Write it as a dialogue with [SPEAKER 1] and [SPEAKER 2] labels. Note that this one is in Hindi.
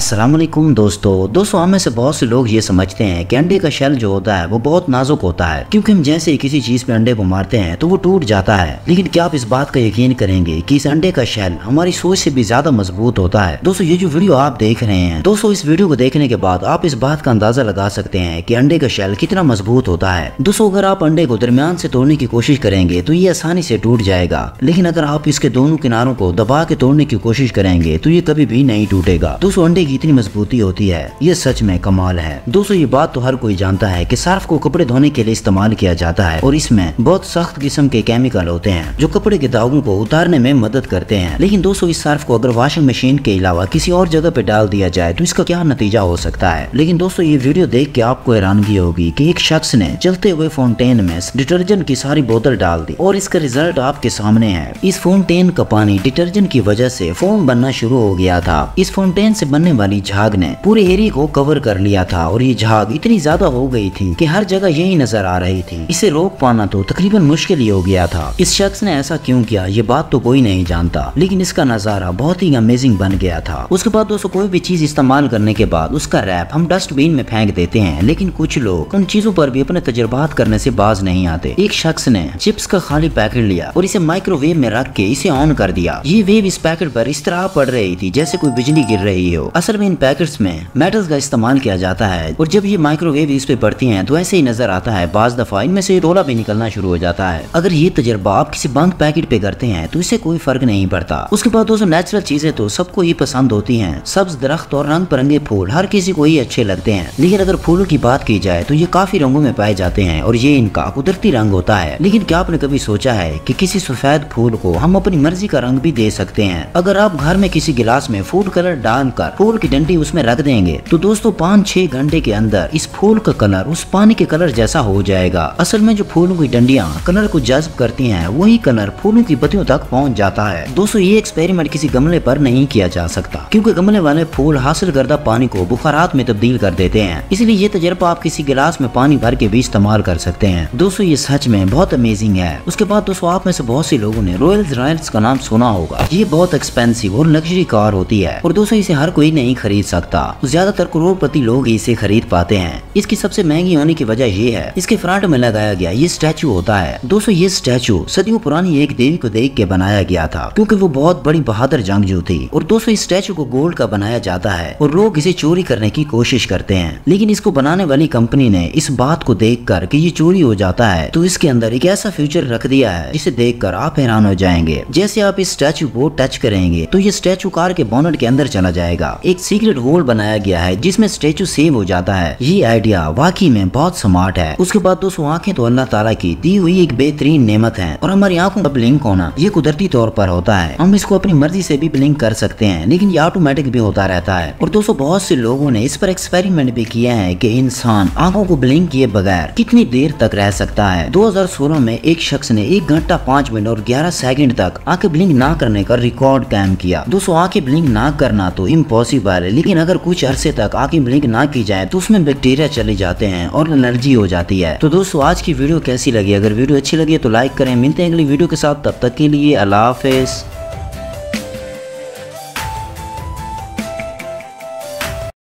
[SPEAKER 1] अस्सलाम वालेकुम दोस्तों हम में से बहुत से लोग ये समझते हैं कि अंडे का शेल जो होता है वो बहुत नाजुक होता है, क्योंकि हम जैसे ही किसी चीज पे अंडे को मारते हैं तो वो टूट जाता है। लेकिन क्या आप इस बात का यकीन करेंगे कि इस अंडे का शेल हमारी सोच से भी ज्यादा मजबूत होता है। दोस्तों ये जो वीडियो आप देख रहे हैं, दोस्तों इस वीडियो को देखने के बाद आप इस बात का अंदाजा लगा सकते हैं कि अंडे का शेल कितना मजबूत होता है। दोस्तों अगर आप अंडे को दरमियान से तोड़ने की कोशिश करेंगे तो ये आसानी से टूट जाएगा, लेकिन अगर आप इसके दोनों किनारों को दबा के तोड़ने की कोशिश करेंगे तो ये कभी भी नहीं टूटेगा। दोस्तों अंडे की इतनी मजबूती होती है, ये सच में कमाल है। दोस्तों ये बात तो हर कोई जानता है कि सर्फ को कपड़े धोने के लिए इस्तेमाल किया जाता है और इसमें बहुत सख्त किस्म के केमिकल होते हैं जो कपड़े के दागों को उतारने में मदद करते हैं। लेकिन दोस्तों इस सर्फ को अगर वॉशिंग मशीन के अलावा किसी और जगह पे डाल दिया जाए तो इसका क्या नतीजा हो सकता है। लेकिन दोस्तों ये वीडियो देख के आपको हैरानगी होगी कि एक शख्स ने चलते हुए फाउंटेन में डिटर्जेंट की सारी बोतल डाल दी और इसका रिजल्ट आपके सामने है। इस फाउंटेन का पानी डिटर्जेंट की वजह से फोम बनना शुरू हो गया था। इस फाउंटेन से बनने वाली झाग ने पूरे एरिया को कवर कर लिया था और ये झाग इतनी ज्यादा हो गई थी कि हर जगह यही नजर आ रही थी। इसे रोक पाना तो तकरीबन मुश्किल ही हो गया था। इस शख्स ने ऐसा क्यों किया ये बात तो कोई नहीं जानता, लेकिन इसका नजारा बहुत ही अमेजिंग बन गया था। उसके बाद दोस्तों कोई भी चीज इस्तेमाल करने के बाद उसका रैप हम डस्टबिन में फेंक देते हैं, लेकिन कुछ लोग उन चीजों पर भी अपने तजुर्बात करने से बाज नहीं आते। एक शख्स ने चिप्स का खाली पैकेट लिया और इसे माइक्रोवेव में रख के इसे ऑन कर दिया। ये वेव इस पैकेट पर इस तरह पड़ रही थी जैसे कोई बिजली गिर रही हो। असल में इन पैकेट्स में मेटल्स का इस्तेमाल किया जाता है और जब ये माइक्रोवेव इस पे पड़ती हैं तो ऐसे ही नजर आता है। बाज दफा इनमें से रोला भी निकलना शुरू हो जाता है। अगर ये तजर्बा आप किसी बंद पैकेट पे करते हैं तो इससे कोई फर्क नहीं पड़ता। उसके बाद दोस्तों नेचुरल चीजें तो सबको ही पसंद होती हैं। सब्ज दरख्त और रंग बिरंगे फूल हर किसी को ही अच्छे लगते हैं, लेकिन अगर फूलों की बात की जाए तो ये काफी रंगों में पाए जाते हैं और ये इनका कुदरती रंग होता है। लेकिन क्या आपने कभी सोचा है कि किसी सफेद फूल को हम अपनी मर्जी का रंग भी दे सकते हैं। अगर आप घर में किसी गिलास में फूड कलर डालकर फूल की डंडी उसमें रख देंगे तो दोस्तों 5-6 घंटे के अंदर इस फूल का कलर उस पानी के कलर जैसा हो जाएगा। असल में जो फूलों की डंडियां कलर को जज्ब करती हैं वही कलर फूलों की पत्तियों तक पहुंच जाता है। दोस्तों ये एक्सपेरिमेंट किसी गमले पर नहीं किया जा सकता, क्योंकि गमले वाले फूल हासिल करदा पानी को बुखारात में तब्दील कर देते हैं। इसलिए ये तजर्बा आप किसी गिलास में पानी भर के भी इस्तेमाल कर सकते हैं। दोस्तों ये सच में बहुत अमेजिंग है। उसके बाद दोस्तों आप में से बहुत से लोगों ने रॉयल्स रॉयल्स का नाम सुना होगा। ये बहुत एक्सपेंसिव और लग्जरी कार होती है और दोस्तों इसे हर कोई नहीं खरीद सकता। ज्यादातर करोड़पति लोग इसे खरीद पाते हैं। इसकी सबसे महंगी होने की वजह ये है इसके फ्रंट में लगाया गया ये स्टैचू होता है। दोस्तों ये स्टैचू सदियों पुरानी एक देवी को देख के बनाया गया था, क्योंकि वो बहुत बड़ी बहादुर जंगजू थी। और दोस्तों इस स्टैचू को गोल्ड का बनाया जाता है और लोग इसे चोरी करने की कोशिश करते हैं, लेकिन इसको बनाने वाली कंपनी ने इस बात को देख कर कि ये चोरी हो जाता है तो इसके अंदर एक ऐसा फीचर रख दिया है जिसे देख कर आप हैरान हो जाएंगे। जैसे आप इस स्टैचू को टच करेंगे तो ये स्टैचू कार के बोनट के अंदर चला जाएगा। एक सीक्रेट होल बनाया गया है जिसमें स्टैचू सेव हो जाता है। ये आइडिया वाकई में बहुत स्मार्ट है। उसके बाद दोस्तों आंखें तो अल्लाह ताला की दी हुई एक बेहतरीन नेमत है और हमारी आंखों का ब्लिंक होना ये कुदरती तौर पर होता है। हम इसको अपनी मर्जी से भी ब्लिंक कर सकते हैं, लेकिन ये ऑटोमेटिक भी होता रहता है। और दोस्तों बहुत से लोगों ने इस पर एक्सपेरिमेंट भी किया है कि इंसान आंखों को ब्लिंक किए बगैर कितनी देर तक रह सकता है। 2016 में एक शख्स ने 1 घंटा 5 मिनट और 11 सेकंड तक आंखें ब्लिंक ना करने का रिकॉर्ड कायम किया। दोस्तों आंखें ब्लिंक ना करना तो इम्पॉसिबल है, लेकिन अगर कुछ अरसे तक आंखें ब्लिंक ना की जाए तो उसमें बैक्टीरिया चले जाते हैं और एलर्जी हो जाती है। तो दोस्तों आज की वीडियो कैसी लगी? अगर वीडियो अच्छी लगी तो लाइक करें। मिलते हैं अगली वीडियो के साथ, तब तक के लिए अल्लाह हाफिज।